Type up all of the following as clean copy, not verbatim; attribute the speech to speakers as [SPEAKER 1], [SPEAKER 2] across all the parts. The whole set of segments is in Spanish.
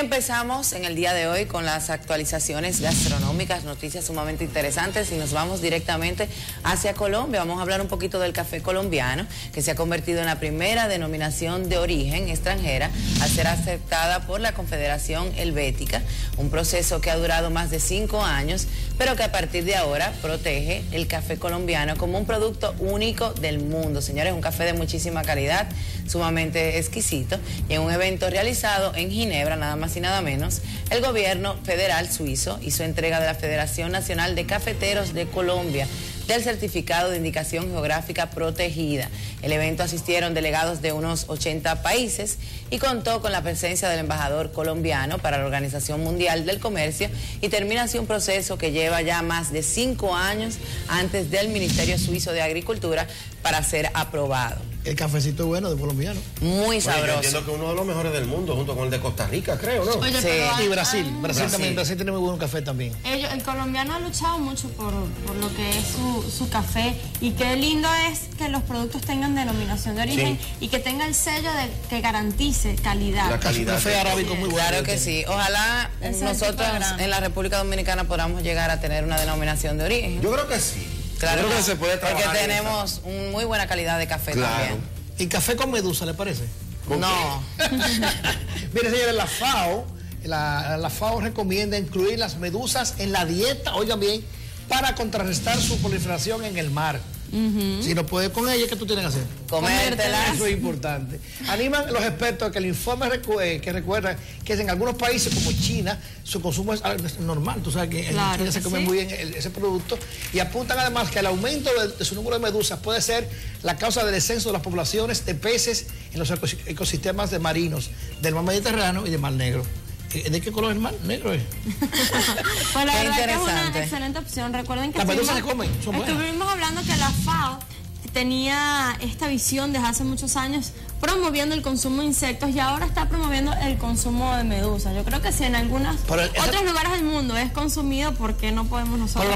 [SPEAKER 1] empezamos en el día de hoy con las actualizaciones gastronómicas, noticias sumamente interesantes, y nos vamos directamente hacia Colombia. Vamos a hablar un poquito del café colombiano, que se ha convertido en la primera denominación de origen extranjera al ser aceptada por la Confederación Helvética, un proceso que ha durado más de 5 años, pero que a partir de ahora protege el café colombiano como un producto único del mundo. Señores, un café de muchísima calidad, sumamente exquisito, y en un evento realizado en Ginebra, nada más y nada menos, el gobierno federal suizo hizo entrega de la Federación Nacional de Cafeteros de Colombia del certificado de indicación geográfica protegida. El evento asistieron delegados de unos 80 países y contó con la presencia del embajador colombiano para la Organización Mundial del Comercio, y termina así un proceso que lleva ya más de 5 años antes del Ministerio Suizo de Agricultura para ser aprobado.
[SPEAKER 2] El cafecito bueno de colombiano.
[SPEAKER 1] Muy sabroso.
[SPEAKER 3] Yo entiendo que uno de los mejores del mundo, junto con el de Costa Rica, creo, ¿no?
[SPEAKER 4] Oye,
[SPEAKER 1] Sí.
[SPEAKER 4] pero
[SPEAKER 2] Y Brasil. Brasil también. Brasil tiene muy buen café también.
[SPEAKER 4] el colombiano ha luchado mucho por lo que es su café, y qué lindo es que los productos tengan denominación de origen, y que tenga el sello que garantice calidad.
[SPEAKER 3] La calidad.
[SPEAKER 2] Café arábico muy bueno.
[SPEAKER 1] Claro que sí. Ojalá nosotros en la República Dominicana podamos llegar a tener una denominación de origen.
[SPEAKER 3] Yo creo que sí.
[SPEAKER 1] Claro,
[SPEAKER 3] yo creo que se puede trabajar.
[SPEAKER 1] porque tenemos muy buena calidad de café también.
[SPEAKER 2] ¿Y café con medusa le parece?
[SPEAKER 1] No.
[SPEAKER 2] Mire, señores, la FAO recomienda incluir las medusas en la dieta, oigan bien, para contrarrestar su proliferación en el mar. Si no puedes con ella, ¿qué tú tienes que hacer?
[SPEAKER 1] Comértelas.
[SPEAKER 2] Eso es importante. Animan los expertos a que el informe que recuerda que en algunos países como China su consumo es normal. Tú sabes que en China se come muy bien ese producto, y apuntan además que el aumento de su número de medusas puede ser la causa del descenso de las poblaciones de peces en los ecosistemas de marinos del mar Mediterráneo y del mar Negro. ¿De qué color es el mar? Negro es.
[SPEAKER 4] Pues la verdad que es una excelente opción. Recuerden que
[SPEAKER 2] las medusas se comen, son buenas.
[SPEAKER 4] Estuvimos hablando que la FAO tenía esta visión desde hace muchos años promoviendo el consumo de insectos, y ahora está promoviendo el consumo de medusas. Yo creo que si en algunos otros lugares del mundo es consumido, ¿por qué no podemos nosotros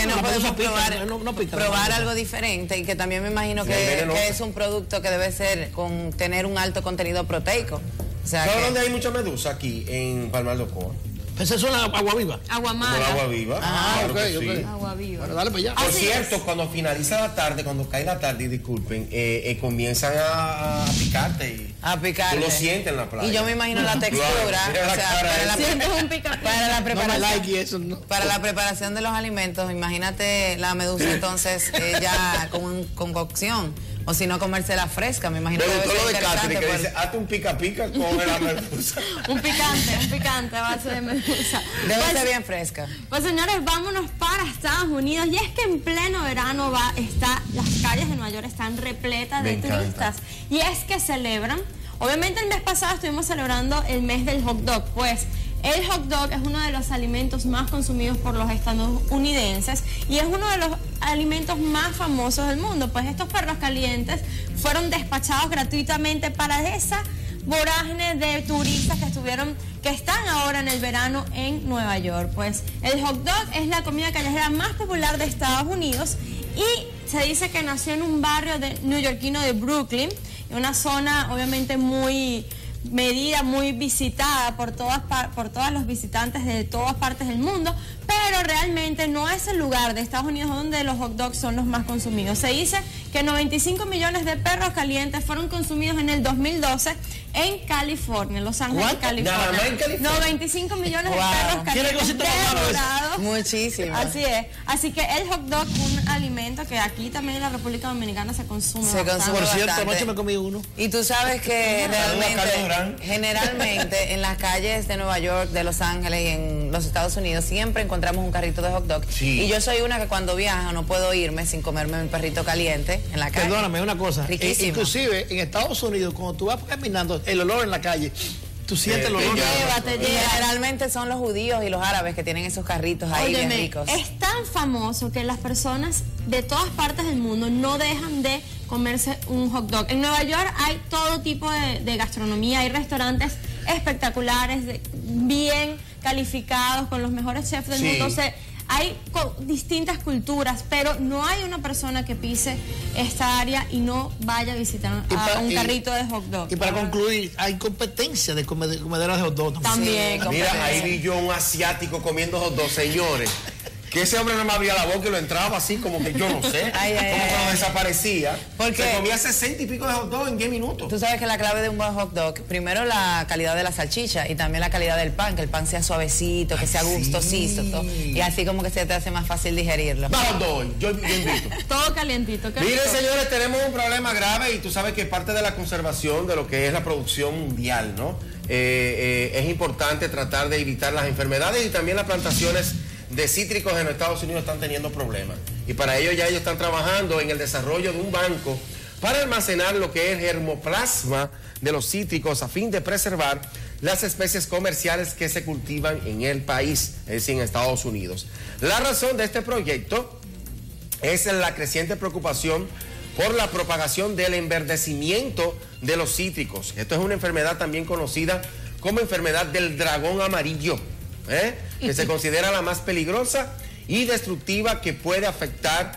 [SPEAKER 1] probar algo diferente? Y que también me imagino que es un producto que debe ser con tener un alto contenido proteico. O sea,
[SPEAKER 3] ¿sabes dónde hay mucha medusa? Aquí, en Palmar de Ocoa.
[SPEAKER 2] Pues eso es agua viva.
[SPEAKER 4] Agua
[SPEAKER 3] Como
[SPEAKER 4] mala.
[SPEAKER 3] el agua viva.
[SPEAKER 2] Ah,
[SPEAKER 3] claro que sí.
[SPEAKER 4] Agua viva.
[SPEAKER 2] Bueno, dale para allá.
[SPEAKER 3] Por cierto, cuando finaliza la tarde, cuando cae la tarde, y disculpen, comienzan a picarte.
[SPEAKER 1] A picarte.
[SPEAKER 3] Tú lo sientes en la playa.
[SPEAKER 1] Y yo me imagino la textura.
[SPEAKER 3] Claro,
[SPEAKER 1] o sea, para la preparación de los alimentos, imagínate la medusa entonces ya con cocción. O si no, comérsela fresca, me imagino.
[SPEAKER 3] Me
[SPEAKER 1] que
[SPEAKER 3] gustó
[SPEAKER 1] debe
[SPEAKER 3] lo
[SPEAKER 1] ser
[SPEAKER 3] de Catherine, que
[SPEAKER 1] interesante
[SPEAKER 3] dice, hazte un pica-pica con la medusa.
[SPEAKER 4] un picante a base de medusa.
[SPEAKER 1] Debe ser bien fresca.
[SPEAKER 4] Pues señores, vámonos para Estados Unidos, y es que en pleno verano las calles de Nueva York están repletas de turistas, y es que celebran, obviamente el mes pasado estuvimos celebrando el mes del hot dog, pues el hot dog es uno de los alimentos más consumidos por los estadounidenses, y es uno de los alimentos más famosos del mundo. Pues estos perros calientes fueron despachados gratuitamente para esa vorágine de turistas que están ahora en el verano en Nueva York. Pues el hot dog es la comida callejera más popular de Estados Unidos, y se dice que nació en un barrio neoyorquino de Brooklyn, en una zona obviamente muy medida, muy visitada por todos los visitantes de todas partes del mundo, pero realmente no es el lugar de Estados Unidos donde los hot dogs son los más consumidos. Se dice que 95 millones de perros calientes fueron consumidos en el 2012 en California, en Los Ángeles, California.
[SPEAKER 3] Nada más en California.
[SPEAKER 4] 95 millones de perros calientes devorados.
[SPEAKER 1] Muchísimo.
[SPEAKER 4] Así es. Así que el hot dog es un alimento que aquí también en la República Dominicana se consume bastante.
[SPEAKER 2] Por cierto, anoche me comí uno.
[SPEAKER 1] Y tú sabes que generalmente en las calles de Nueva York, de Los Ángeles y en los Estados Unidos siempre encontramos un carrito de hot dog. Sí. Y yo soy una que cuando viajo no puedo irme sin comerme mi perrito caliente en la calle.
[SPEAKER 2] Perdóname, una cosa.
[SPEAKER 1] Riquísimo.
[SPEAKER 2] Inclusive en Estados Unidos, cuando tú vas caminando, el olor en la calle, tú sientes el olor.
[SPEAKER 4] Te lleva.
[SPEAKER 1] Generalmente son los judíos y los árabes que tienen esos carritos ahí bien ricos.
[SPEAKER 4] Es tan famoso que las personas de todas partes del mundo no dejan de comerse un hot dog. En Nueva York hay todo tipo de gastronomía, hay restaurantes espectaculares, bien calificados, con los mejores chefs del mundo. hay distintas culturas, pero no hay una persona que pise esta área y no vaya a visitar a un carrito de hot dog.
[SPEAKER 2] Y para concluir, hay competencia de comederas de hot dog
[SPEAKER 4] también.
[SPEAKER 1] Sí,
[SPEAKER 3] mira, ahí vi yo un asiático comiendo hot dog, señores. Que ese hombre no me abría la boca y lo entraba así como que yo no sé, como desaparecía.
[SPEAKER 1] Porque
[SPEAKER 3] se comía 60 y pico de hot dog en 10 minutos.
[SPEAKER 1] Tú sabes que la clave de un buen hot dog, primero la calidad de la salchicha y también la calidad del pan, que el pan sea suavecito, que sea gustosito, y así como que se te hace más fácil digerirlo.
[SPEAKER 3] Más hot dog, yo invito.
[SPEAKER 4] Todo calientito.
[SPEAKER 3] Miren, señores, tenemos un problema grave y tú sabes que parte de la conservación de lo que es la producción mundial, ¿no? Es importante tratar de evitar las enfermedades y también las plantaciones de cítricos en los Estados Unidos están teniendo problemas. Y para ello ya ellos están trabajando en el desarrollo de un banco para almacenar lo que es el germoplasma de los cítricos a fin de preservar las especies comerciales que se cultivan en el país, es decir, en Estados Unidos. La razón de este proyecto es la creciente preocupación por la propagación del enverdecimiento de los cítricos. Esto es una enfermedad también conocida como enfermedad del dragón amarillo, que se considera la más peligrosa y destructiva que puede afectar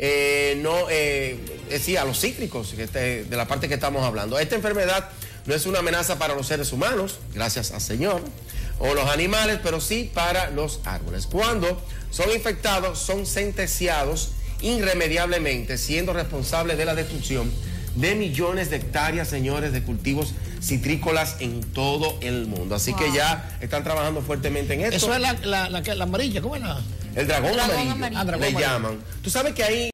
[SPEAKER 3] a los cítricos, de la parte que estamos hablando. Esta enfermedad no es una amenaza para los seres humanos, gracias al Señor, o los animales, pero sí para los árboles. Cuando son infectados, son sentenciados irremediablemente, siendo responsables de la destrucción de millones de hectáreas, señores, de cultivos citrícolas en todo el mundo. Así que ya están trabajando fuertemente en esto.
[SPEAKER 2] Eso es la amarilla, ¿cómo es la?
[SPEAKER 3] El dragón amarillo,
[SPEAKER 2] dragón
[SPEAKER 3] le
[SPEAKER 2] amarillo
[SPEAKER 3] llaman. Tú sabes que ahí